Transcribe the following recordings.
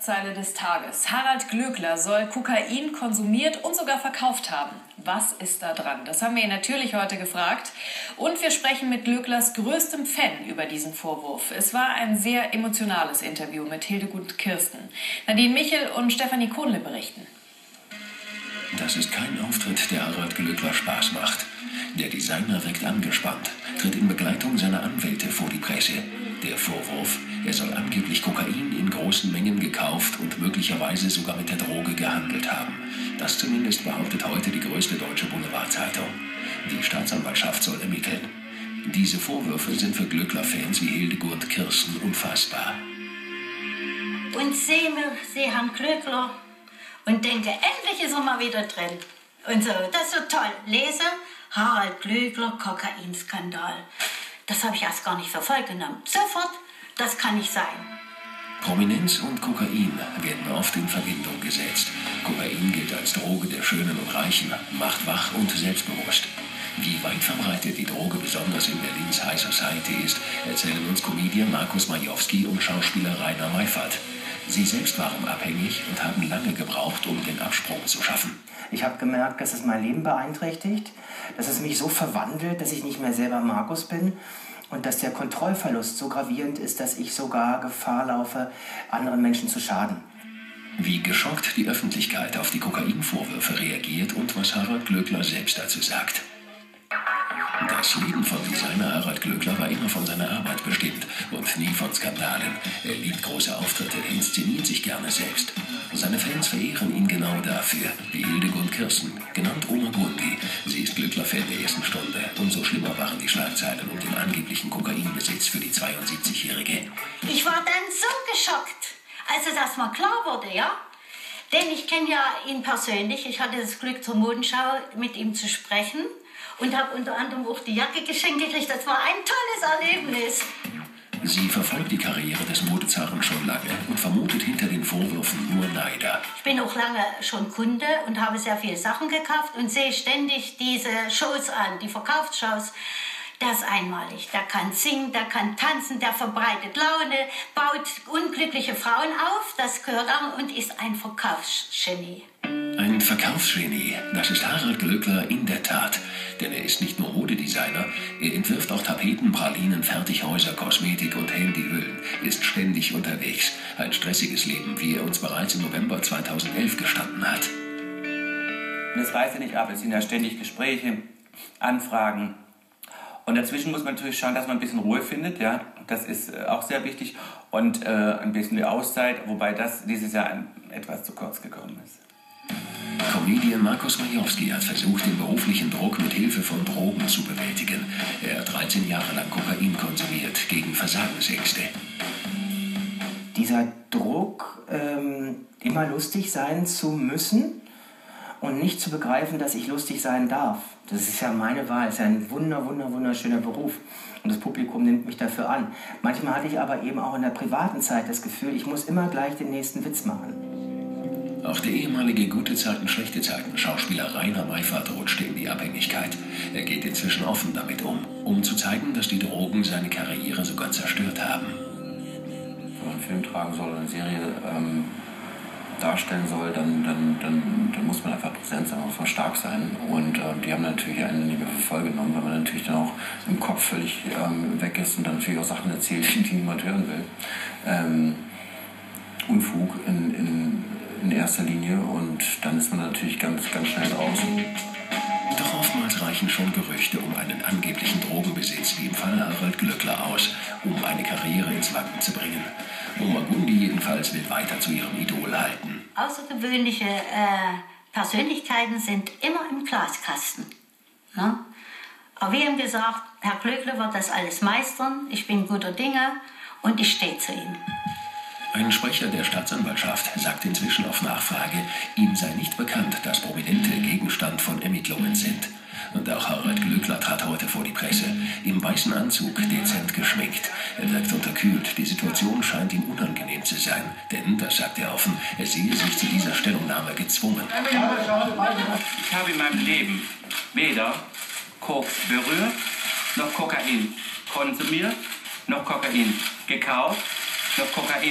Zeile des Tages. Harald Glöckler soll Kokain konsumiert und sogar verkauft haben. Was ist da dran? Das haben wir ihn natürlich heute gefragt. Und wir sprechen mit Glöcklers größtem Fan über diesen Vorwurf. Es war ein sehr emotionales Interview mit Hildegund Kirsten. Nadine Michel und Stefanie Kohnle berichten. Das ist kein Auftritt, der Harald Glöckler Spaß macht. Der Designer wirkt angespannt, tritt in Begleitung seiner Anwälte vor die Presse. Der Vorwurf, er soll angeblich Kokain in großen Mengen gekauft und möglicherweise sogar mit der Droge gehandelt haben. Das zumindest behauptet heute die größte deutsche Boulevardzeitung. Die Staatsanwaltschaft soll ermitteln. Diese Vorwürfe sind für Glöckler-Fans wie Hildegund Kirsten unfassbar. Und sehe Herrn Glöckler und denke, endlich ist er mal wieder drin. Und so, das ist so toll. Lese, Harald Glöckler, Kokainskandal. Das habe ich erst gar nicht für voll genommen. Sofort, das kann nicht sein. Prominenz und Kokain werden oft in Verbindung gesetzt. Kokain gilt als Droge der Schönen und Reichen, macht wach und selbstbewusst. Wie weit verbreitet die Droge besonders in Berlins High Society ist, erzählen uns Comedian Markus Majowski und Schauspieler Rainer Meiffert. Sie selbst waren abhängig und haben lange gebraucht, um den Absprung zu schaffen. Ich habe gemerkt, dass es mein Leben beeinträchtigt, dass es mich so verwandelt, dass ich nicht mehr selber Markus bin und dass der Kontrollverlust so gravierend ist, dass ich sogar Gefahr laufe, anderen Menschen zu schaden. Wie geschockt die Öffentlichkeit auf die Kokainvorwürfe reagiert und was Harald Glöckler selbst dazu sagt. Das Leben von Designer Harald Glöckler war immer von seiner Arbeit bestimmt und nie von Skandalen. Er liebt große Auftritte, inszeniert sich gerne selbst. Seine Fans verehren ihn genau dafür, wie Hildegund Kirsten, genannt Oma Gundi. Sie ist Glöckler-Fan der ersten Stunde. Umso schlimmer waren die Schlagzeilen um den angeblichen Kokainbesitz für die 72-Jährige. Ich war dann so geschockt, als es erst mal klar wurde, ja? Denn ich kenne ja ihn persönlich. Ich hatte das Glück, zur Modenschau mit ihm zu sprechen. Und habe unter anderem auch die Jacke geschenkt gekriegt. Das war ein tolles Erlebnis. Sie verfolgt die Karriere des Modezaren schon lange und vermutet hinter den Vorwürfen nur Neider. Ich bin auch lange schon Kunde und habe sehr viele Sachen gekauft und sehe ständig diese Shows an, die Verkaufsshows. Der ist einmalig. Der kann singen, der kann tanzen, der verbreitet Laune, baut unglückliche Frauen auf, das gehört auch, und ist ein Verkaufsgenie. Ein Verkaufsgenie, das ist Harald Glöckler in der Tat. Denn er ist nicht nur Modedesigner, er entwirft auch Tapeten, Pralinen, Fertighäuser, Kosmetik und Handyhüllen, ist ständig unterwegs. Ein stressiges Leben, wie er uns bereits im November 2011 gestanden hat. Das reißt ja nicht ab, es sind ja ständig Gespräche, Anfragen. Und dazwischen muss man natürlich schauen, dass man ein bisschen Ruhe findet, ja. Das ist auch sehr wichtig. Und ein bisschen die Auszeit, wobei das dieses Jahr etwas zu kurz gekommen ist. Comedian Markus Majowski hat versucht, den beruflichen Druck mit Hilfe von Drogen zu bewältigen. Er hat 13 Jahre lang Kokain konsumiert, gegen Versagensängste. Dieser Druck, immer lustig sein zu müssen und nicht zu begreifen, dass ich lustig sein darf. Das ist ja meine Wahl, es ist ja ein wunderschöner Beruf. Und das Publikum nimmt mich dafür an. Manchmal hatte ich aber eben auch in der privaten Zeit das Gefühl, ich muss immer gleich den nächsten Witz machen. Auch der ehemalige Gute Zeiten, Schlechte Zeiten Schauspieler Rainer Meiffert rutschte in die Abhängigkeit. Er geht inzwischen offen damit um zu zeigen, dass die Drogen seine Karriere sogar zerstört haben. Wenn man einen Film tragen soll oder eine Serie darstellen soll, dann muss man einfach präsent sein, muss man stark sein. Und die haben natürlich einen lieber voll genommen, weil man natürlich dann auch im Kopf völlig weg ist und dann natürlich auch Sachen erzählt, die niemand hören will. Unfug in erster Linie, und dann ist man natürlich ganz schnell raus. Doch oftmals reichen schon Gerüchte um einen angeblichen Drogenbesitz, wie im Fall Harald Glöckler, aus, um eine Karriere ins Wanken zu bringen. Oma Gundi jedenfalls will weiter zu ihrem Idol halten. Außergewöhnliche Persönlichkeiten sind immer im Glaskasten. Ne? Aber wie ihm gesagt, Herr Glöckler wird das alles meistern, ich bin guter Dinge und ich stehe zu ihm. Ein Sprecher der Staatsanwaltschaft sagt inzwischen auf Nachfrage, ihm sei nicht bekannt, dass Prominente Gegenstand von Ermittlungen sind. Und auch Harald Glöckler trat heute vor die Presse, im weißen Anzug, dezent geschminkt. Er wirkt unterkühlt, die Situation scheint ihm unangenehm zu sein. Denn, das sagt er offen, er sehe sich zu dieser Stellungnahme gezwungen. Ich habe in meinem Leben weder Koks berührt, noch Kokain konsumiert, noch Kokain gekauft, noch Kokain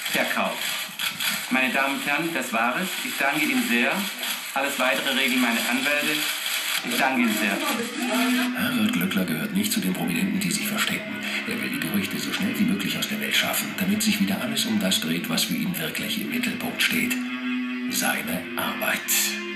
Verkauf. Meine Damen und Herren, das war es. Ich danke Ihnen sehr. Alles Weitere regeln meine Anwälte. Ich danke Ihnen sehr. Harald Glöckler gehört nicht zu den Prominenten, die sich verstecken. Er will die Gerüchte so schnell wie möglich aus der Welt schaffen, damit sich wieder alles um das dreht, was für ihn wirklich im Mittelpunkt steht. Seine Arbeit.